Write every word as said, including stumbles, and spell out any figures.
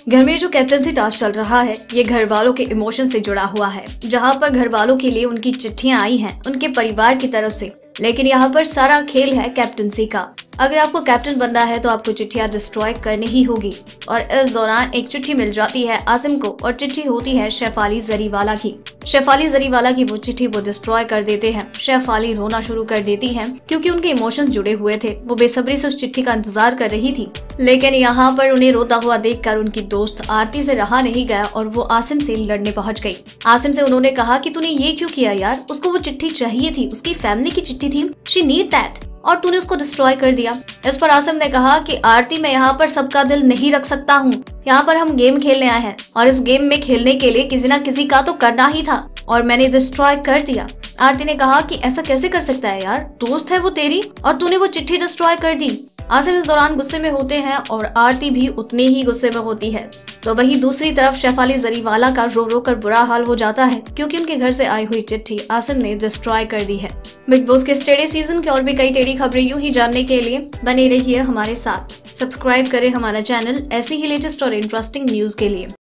घर में जो कैप्टनसी टास्क चल रहा है ये घर वालों के इमोशन से जुड़ा हुआ है, जहां पर घर वालों के लिए उनकी चिट्ठियां आई हैं उनके परिवार की तरफ से। लेकिन यहाँ पर सारा खेल है कैप्टनसी का। अगर आपको कैप्टन बनना है तो आपको चिट्ठियां डिस्ट्रॉय करनी ही होगी। और इस दौरान एक चिट्ठी मिल जाती है आसिम को और चिट्ठी होती है शेफाली जरीवाला की। शेफाली जरीवाला की वो चिट्ठी वो डिस्ट्रॉय कर देते हैं। शेफाली रोना शुरू कर देती हैं क्योंकि उनके इमोशंस जुड़े हुए थे। वो बेसब्री से उस चिट्ठी का इंतजार कर रही थी। लेकिन यहाँ पर उन्हें रोता हुआ देखकर उनकी दोस्त आरती से रहा नहीं गया और वो आसिम से लड़ने पहुंच गई। आसिम से उन्होंने कहा कि तूने ये क्यों किया यार, उसको वो चिट्ठी चाहिए थी, उसकी फैमिली की चिट्ठी थी, शी नीड दैट, और तूने उसको डिस्ट्रॉय कर दिया। इस पर आसिम ने कहा कि आरती मैं यहाँ पर सबका दिल नहीं रख सकता हूँ, यहाँ पर हम गेम खेलने आए हैं और इस गेम में खेलने के लिए किसी न किसी का तो करना ही था और मैंने डिस्ट्रॉय कर दिया। आरती ने कहा कि ऐसा कैसे कर सकता है यार, दोस्त है वो तेरी और तूने वो चिट्ठी डिस्ट्रॉय कर दी। आसिम इस दौरान गुस्से में होते हैं और आरती भी उतनी ही गुस्से में होती है। तो वहीं दूसरी तरफ शेफाली जरीवाला का रो रो कर बुरा हाल हो जाता है क्योंकि उनके घर से आई हुई चिट्ठी आसिम ने डिस्ट्रॉय कर दी है। बिग बॉस के टेढ़े सीजन की और भी कई टेढ़ी खबरें यूं ही जानने के लिए बने रहिए हमारे साथ। सब्सक्राइब करें हमारा चैनल ऐसे ही लेटेस्ट और इंटरेस्टिंग न्यूज के लिए।